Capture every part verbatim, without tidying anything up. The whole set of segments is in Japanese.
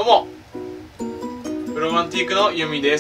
どうもブロマンティークのユミです、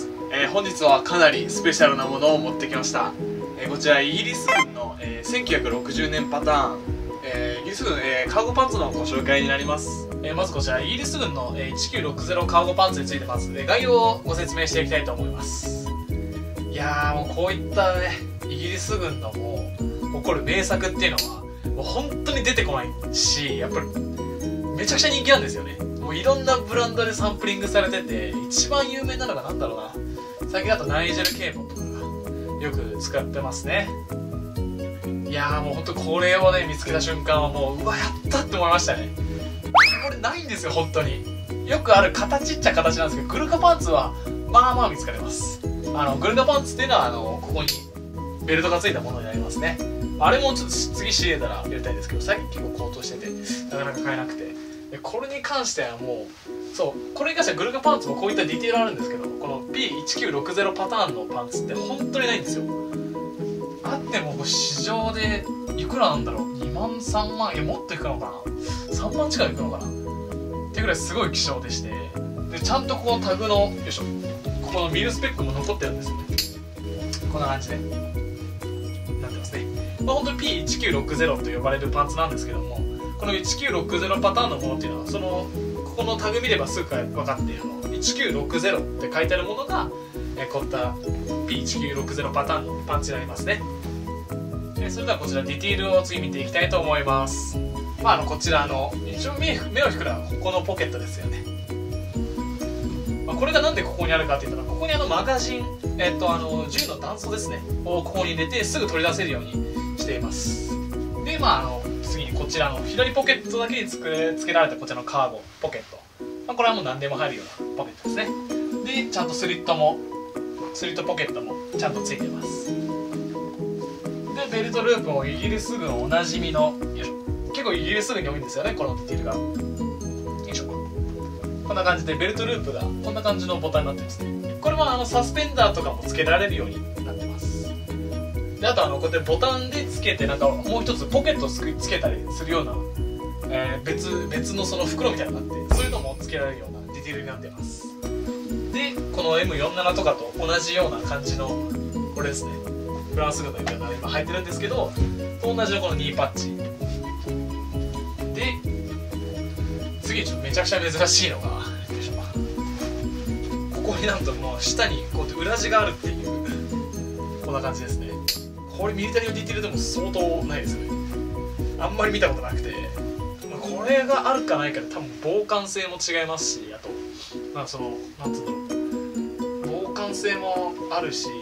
えー、本日はかなりスペシャルなものを持ってきました、えー、こちらイギリス軍の、えー、せんきゅうひゃくろくじゅうねんパターン、えー、イギリス軍、えー、カーゴパンツのご紹介になります、えー、まずこちらイギリス軍の、えー、せんきゅうひゃくろくじゅうカーゴパンツについてまず、えー、概要をご説明していきたいと思います。いやーもうこういったねイギリス軍のもう誇る名作っていうのはもう本当に出てこないし、やっぱりめちゃくちゃ人気なんですよね。もういろんなブランドでサンプリングされてて、一番有名なのがなんだろうな、最近だとナイジェル・ケイボンとかがよく使ってますね。いやーもうほんとこれをね見つけた瞬間はもううわやったって思いましたね。これないんですよ本当に。よくある形っちゃ形なんですけど、グルカパンツはまあまあ見つかります。あのグルカパンツっていうのはあのここにベルトがついたものになりますね。あれもちょっと次仕入れたらやりたいんですけど、最近結構高騰しててなかなか買えなくて、でこれに関してはもうそうこれに関してはグルカパンツもこういったディテールあるんですけど、この ピーせんきゅうひゃくろくじゅう パターンのパンツって本当にないんですよ。あっても市場でいくらなんだろう、にまんさんまん、いやもっといくのかな、さんまん近くいくのかなってぐらいすごい希少でして、でちゃんとこのタグのよいしょここのミルスペックも残ってるんですよね。こんな感じでなってますね。まあ、本当に ピーせんきゅうひゃくろくじゅう と呼ばれるパンツなんですけども、このせんきゅうひゃくろくじゅうパターンのものっていうのはそのここのタグ見ればすぐ分かっているのせんきゅうひゃくろくじゅうって書いてあるものが、えこういった ピーせんきゅうひゃくろくじゅうパターンのパンツになりますね。えそれではこちらディテールを次見ていきたいと思います。まあ、あのこちらの一応目目を引くのはここのポケットですよね。まあ、これがなんでここにあるかっていったら、ここにあのマガジン、えっとあの銃の弾倉ですねをここに入れてすぐ取り出せるようにしています。でまああの次にこちらの左ポケットだけにつけつけられたこちらのカーゴポケット、まあ、これはもう何でも入るようなポケットですね。でちゃんとスリットもスリットポケットもちゃんとついてます。でベルトループもイギリス軍おなじみのよいしょ、結構イギリス軍に多いんですよねこのディテールが。よいしょ、こんな感じでベルトループがこんな感じのボタンになってますね。これもあのサスペンダーとかもつけられるようになってます。であとあのこうやってボタンでつけてなんかもう一つポケットをつけたりするような、えー、別別のその袋みたいなのがあって、そういうのもつけられるようなディテールになってます。でこの エムよんじゅうなな とかと同じような感じのこれですね、フランス軍のような今入ってるんですけど、と同じのこのニーパッチで、次ちょっとめちゃくちゃ珍しいのがよいしょ、ここになんともう下にこうやって裏地があるっていうこんな感じですね。これミリタリーのディテールでも相当ないですよね。あんまり見たことなくて、これがあるかないかで多分防寒性も違いますし、あとまあそのなんつうんだろう、防寒性もあるし、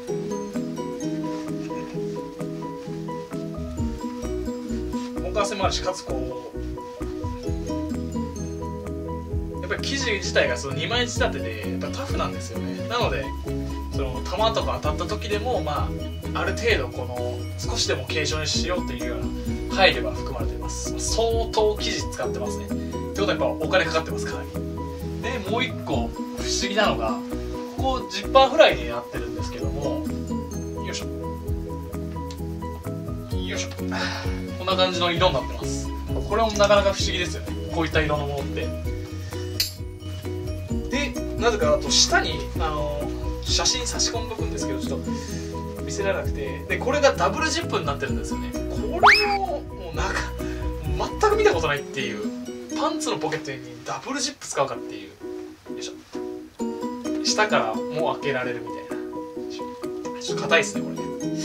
防寒性もあるし、かつこうやっぱり生地自体がそのにまい仕立てでやっぱタフなんですよね。なのでその弾とか当たった時でもまあある程度この少しでも軽傷にしようというような配慮が含まれています。相当生地使ってますね。ってことはやっぱお金かかってますかなり。でもう一個不思議なのが、ここジッパーフライになってるんですけども、よいしょよいしょ、こんな感じの色になってます。これもなかなか不思議ですよね、こういった色のものって。でなぜかあと下にあの写真差し込んどくんですけど、ちょっと見せられなくて、でこれがダブルジップになってるんですよね。これをもうなんか全く見たことないっていう、パンツのポケットにダブルジップ使うかっていう、よいしょ、下からもう開けられるみたいな、ちょっと硬いですねこれね。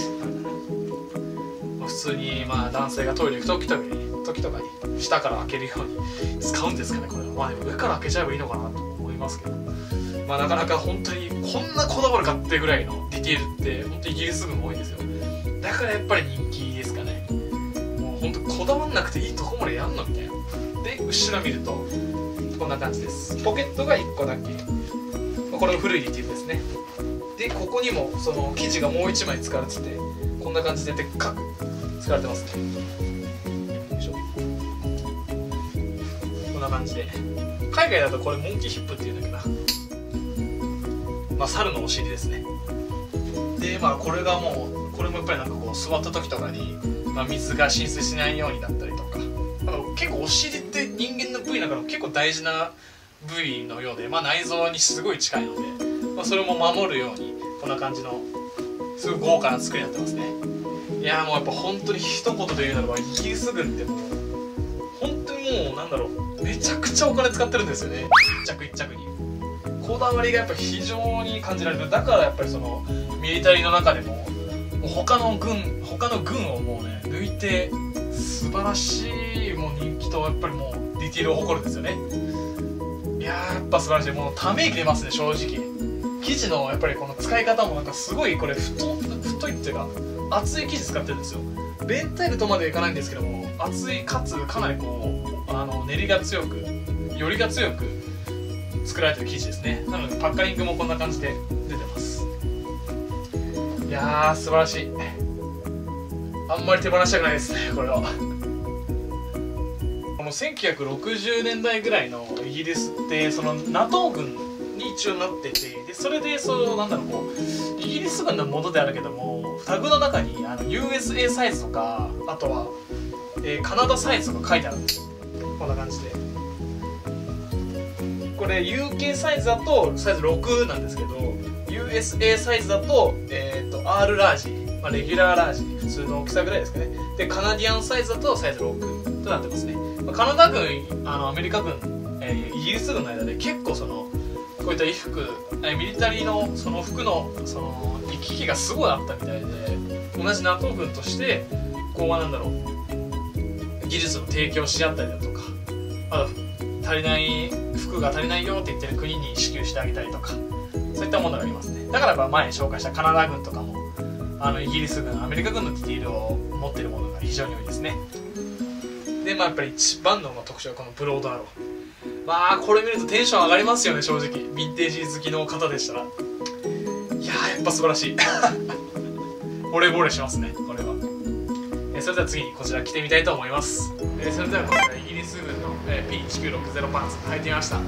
まあ、普通にまあ男性がトイレ行く時とかに時とかに下から開けるように使うんですかねこれは。まあでも上から開けちゃえばいいのかなと思いますけど、まあなかなか本当にこんなこだわるかってぐらいのディテールって本当にイギリス軍多いんですよ。だからやっぱり人気ですかね。もう本当こだわんなくていいとこまでやんのみたいな。で後ろ見るとこんな感じです。ポケットがいっこだけ、これも古いディテールですね。でここにもその生地がもういちまい使われてて、こんな感じででっかく使われてますね。よいしょ、こんな感じで、海外だとこれモンキーヒップっていうんだけどな、まあ、猿のお尻ですね。でまあこれがもうこれもやっぱりなんかこう座った時とかに、まあ、水が浸水しないようにだったりとか、あと結構お尻って人間の部位だから結構大事な部位のようで、まあ、内臓にすごい近いので、まあ、それも守るようにこんな感じのすごい豪華な作りになってますね。いやーもうやっぱ本当に一言で言うならばイギリス軍ってもう本当にもうなんだろう、めちゃくちゃお金使ってるんですよね、一着一着に。こだわりがやっぱ非常に感じられる。だからやっぱりそのミリタリーの中でも他の軍他の軍をもうね抜いて素晴らしいもう人気とやっぱりもうディティールを誇るんですよね。いやーやっぱ素晴らしい。もうため息出ますね、正直。生地のやっぱりこの使い方もなんかすごいこれ太太いっていうか厚い生地使ってるんですよ。ベンタイルとまではいかないんですけども、厚いかつかなりこうあの練りが強くよりが強く作られてる生地ですね。なのでパッカリングもこんな感じで出てます。いやー素晴らしい。あんまり手放したくないですね、これは。このせんきゅうひゃくろくじゅうねんだいぐらいのイギリスってその ナトー 軍に一応なってて、でそれでそのなんだろう、こうイギリス軍のものであるけどもタグの中にあの ユーエスエー サイズとか、あとは、えー、カナダサイズとか書いてあるんですよ。こんな感じでこれ ユーケー サイズだとサイズろくなんですけど、 ユーエスエー サイズだと、えー、と R ラージ、まあ、レギュラーラージ普通の大きさぐらいですかね。でカナディアンサイズだとサイズろくとなってますね。まあ、カナダ軍、あのアメリカ軍、えー、イギリス軍の間で結構そのこういった衣服、えー、ミリタリーのその服のその行き来がすごいあったみたいで、同じ ナトー 軍としてこうはなんだろう、技術の提供し合ったりだとか、あと足りない服が足りないよって言ってる国に支給してあげたりとか、そういったものがありますね。だからやっぱ前に紹介したカナダ軍とかもあのイギリス軍、アメリカ軍のディティールを持っているものが非常に多いですね。でまあやっぱり一番の特徴はこのブロードアロー。まあこれ見るとテンション上がりますよね、正直。ヴィンテージ好きの方でしたら。いやーやっぱ素晴らしい。惚れ惚れしますね、これは。えそれでは次にこちら着てみたいと思います。えそれではこちらイギリス軍の、えー、ピーいちきゅうろくゼロ パンツ履いてみました。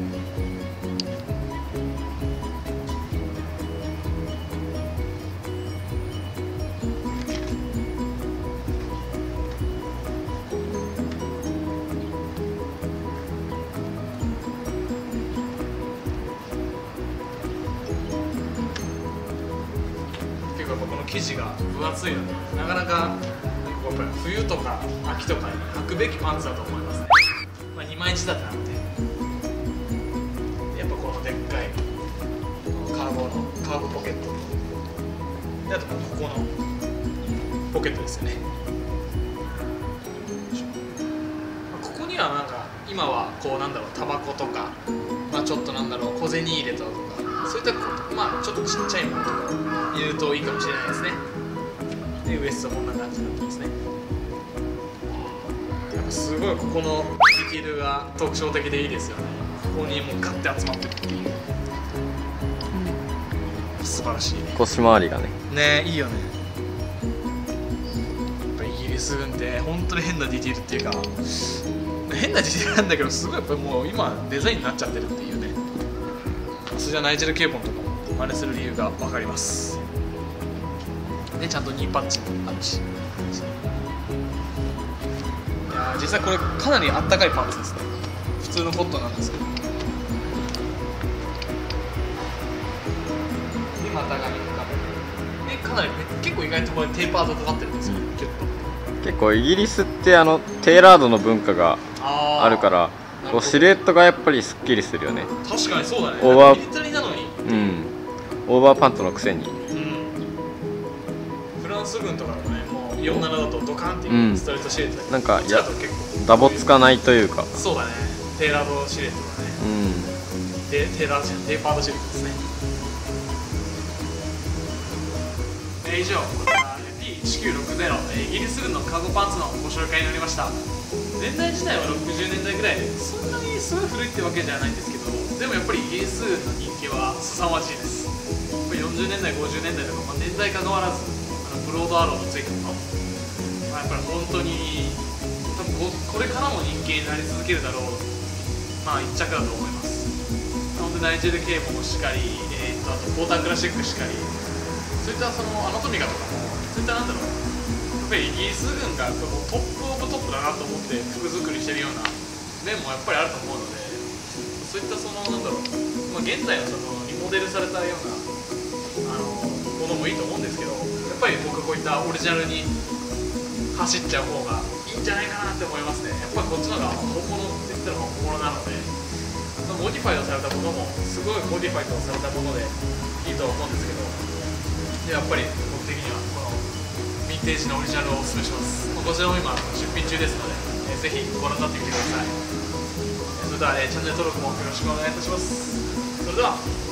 この生地が分厚いのでなかなか、なんかやっぱり冬とか秋とかに履くべきパンツだと思いますね。まあ、にまい仕立てなので、やっぱこのでっかいこのカーゴのカーゴポケットで、あとここのポケットですよね。ここにはなんか今はこうなんだろう、タバコとか、まあ、ちょっとなんだろう、小銭入れとかそういったまあちょっとちっちゃいものとか入れるといいかもしれないですね。でウエストこんな感じになってますね。やっぱすごいここのディティールが特徴的でいいですよね。ここにもうガッて集まってるっていう、素晴らしいね。 腰回りがねねいいよね。やっぱイギリス軍って本当に変なディティールっていうか、変なディティールなんだけどすごいやっぱりもう今デザインになっちゃってるっていうね。それじゃナイジェル・ケーポンとかも真似する理由が分かります。でちゃんとニーパッチもあるし、いや実際これかなりあったかいパンツですね。普通のコットンなんですけど、でまたがみかでかなり結構意外とこれテーパードかかってるんですよ、うん、キュッと。 結構イギリスってあのテーラードの文化があるから、こうシルエットがやっぱりすっきりするよね。 確かにそうだね。 オーバーミリタリーなのに、 うん、オーバーパンツのくせに、うん、 フランス軍とかもね、もうよんじゅうななだとドカンっていうストレートシルエットだけど、 なんかいやダボつかないというか、 そうだね、テーラードシルエットだね。うん、でテーラードじゃん、テーパードシルエットですね。以上、こちら ピーいちきゅうろくゼロ イギリス軍のカーゴパンツのご紹介になりました。年代自体はろくじゅうねんだいぐらいで、そんなにすごい古いってわけじゃないんですけど、でもやっぱりイギリス軍の人気は凄まじいです。よんじゅうねんだいごじゅうねんだいとか、まあ、年代関わらずあのブロードアローのついたもの、まあ、やっぱり本当に多分 こ, これからも人気になり続けるだろう、まあ一着だと思います。なのでナイジェル・ケーポンもしっかり、えー、とあとポータークラシックしっかり、そういったそのアナトミカとかも、そういったなんだろう、やっぱりイギリス軍がトップオブトップだなと思って服作りしてるような面もやっぱりあると思うので、そういっまあ、現在のそのリモデルされたようなあのものもいいと思うんですけど、やっぱり僕はこういったオリジナルに走っちゃう方がいいんじゃないかなって思いますね。やっぱりこっちの方が本物って言ったら本物なので、モディファイドされたものもすごいモディファイドされたものでいいとは思うんですけど、でやっぱり僕的にはこのヴィンテージのオリジナルをおすすめします。こちらも今出品中ですので、えー、ぜひご覧になってみてください。それでは、えー、チャンネル登録もよろしくお願いいたします。それでは。